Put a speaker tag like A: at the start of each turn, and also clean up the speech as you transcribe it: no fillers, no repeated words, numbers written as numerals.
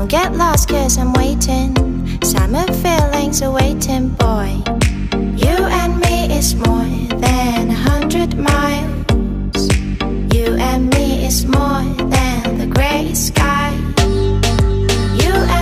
A: Don't get lost cause I'm waiting. Summer feelings are waiting, boy.